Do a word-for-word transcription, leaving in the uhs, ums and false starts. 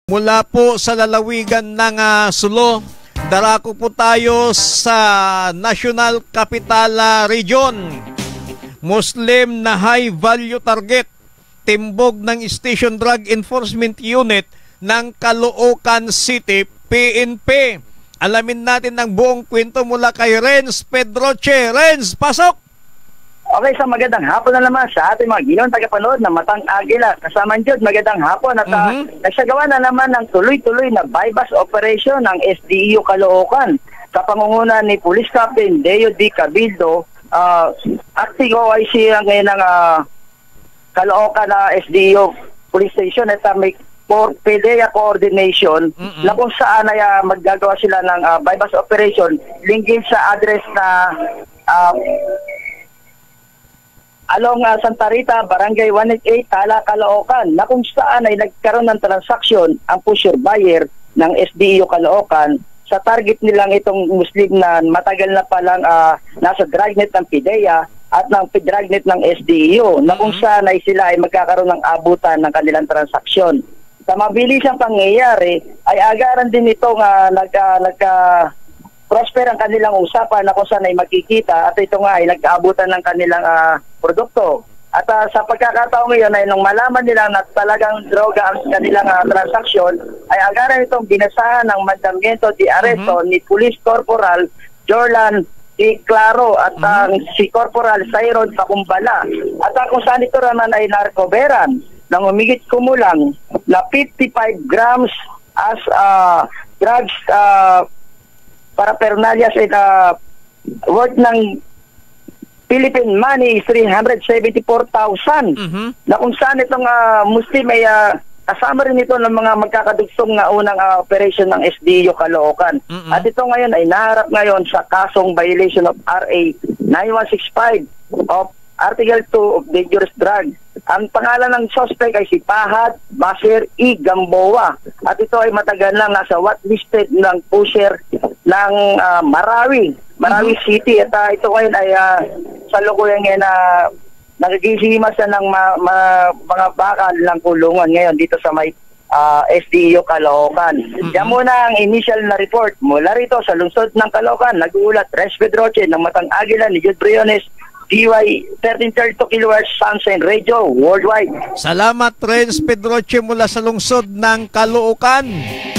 Mula po sa lalawigan ng uh, Sulu, darako po tayo sa National Capital uh, Region. Muslim na high value target, timbog ng Station Drug Enforcement Unit ng Caloocan City, P N P. Alamin natin ang buong kwento mula kay Renz Pedroche. Renz, pasok! Okay, sa magandang hapon na naman sa ating mga ginawang tagapanood na Matang Agila. Kasama Diyod, magandang hapon at mm-hmm. uh, nagsagawa na naman ng tuloy-tuloy na bypass operation ng S D E U Caloocan sa pangunguna ni Police Captain Deo D. Cabildo, uh, acting O I C ngayon ng uh, Caloocan na uh, S D E U Police Station at uh, may for P D E A coordination mm-hmm. na kung saan ay uh, maggagawa sila ng uh, bypass operation linking sa address na uh, along uh, Santa Rita, Barangay one eighty-eight, Tala, Caloocan, na kung saan ay nagkaroon ng transaksyon ang pusher buyer ng S D E U Caloocan sa target nilang itong Muslim na matagal na palang uh, nasa dragnet ng P D E A at ng dragnet ng S D E U, na kung saan ay sila ay magkakaroon ng abutan ng kanilang transaksyon. Sa mabilisang pangyayari, ay agaran din itong uh, nagka, nagka prosper ang kanilang usapan na kung saan ay makikita at ito nga ay nagkaabutan ng kanilang uh, produkto. At uh, sa pagkakataon ngayon ay nung malaman nila na talagang droga ang kanilang uh, transaksyon, ay agaran itong binasahan ng mandamiento di aresto mm-hmm. ni Police Corporal Jorlan T. Claro at mm-hmm. uh, si Corporal Cyron Pakumbala. At uh, kung saan ito naman ay narkoberan ng umigit kumulang na fifty-five grams as uh, drugs uh, paraphernalia sa uh, worth ng Philippine money is three hundred seventy-four thousand. Mm-hmm. Na kung saan itong uh, Muslim ay uh, kasama rin ito ng mga magkakadugtong na unang uh, operation ng S D E U Caloocan. Mm-hmm. At ito ngayon ay naharap ngayon sa kasong violation of R A ninety-one sixty-five of Article two of Dangerous Drug. Ang pangalan ng suspect ay si Fahad Basir E. Gamboa. At ito ay matagal lang nasa whitelisted ng pusher ng uh, Marawi, Marawi mm-hmm. City. At uh, ito ngayon ay uh, sa lukuyan ngayon na uh, nagigisimas na ng ma, ma, mga bakal ng kulungan ngayon dito sa may uh, S D E U Caloocan. Mm-hmm. Yan muna ang initial na report. Mula rito sa lungsod ng Caloocan, nag-uulat Renz Pedroche ng Matang Agila ni Jude Briones, D Y thirteen thirty-two kilohertz Sunshine Radio Worldwide. Salamat Renz Pedroche mula sa lungsod ng Caloocan.